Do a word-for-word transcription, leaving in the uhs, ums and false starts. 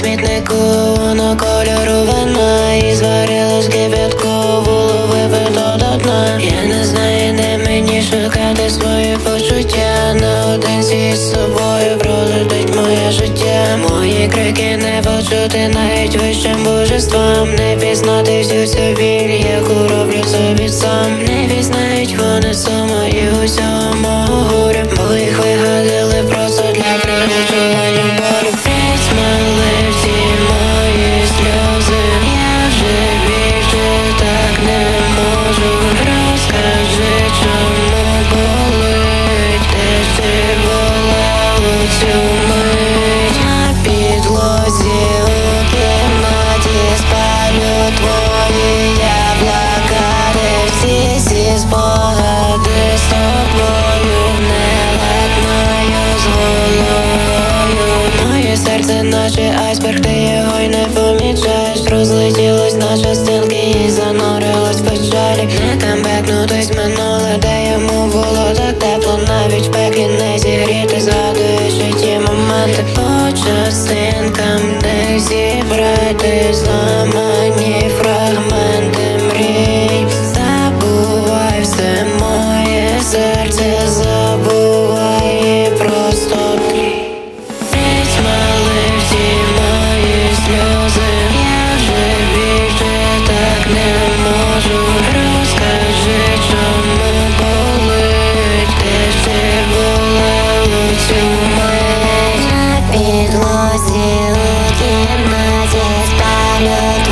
смітнику, воно кольору вина, і зварилось кип'ятку, було випито до дна. Я не знаю, де мені шукати свої почуття, наодинці з собою пролетить моє життя. Мої крики не почути навіть вищим божествам, не пізнати всю цю біль, яку роблю собі сам. Не пізнають вони сума і усього мого горя, бо їх вигадали просто для приготування болю. Смали всі мої сльози, я вже більше так не можу. Розкажи, чому болить, де ж ти була у цю мить. На підлозі у кімнаті спалю твої яблука, де всі ці спогади з тобою не ладнаю з головою. Моє серце наче айсберг, ти його й не помічаєш. Розлетілось на частинки і занурилось в печалі. Не камбекнутись минуле, де йому було так тепло, навіть в пеклі не зігріти, згадуючи ті моменти. По частинкам не зібрати зламані фрагменти мрій. Забувай все моє серце, забувай і просто тлій. Смали всі мої сльози, я вже більше так не можу. Розкажи, чому болить, де ж ти була у цю мить. На підлозі у кімнаті спалю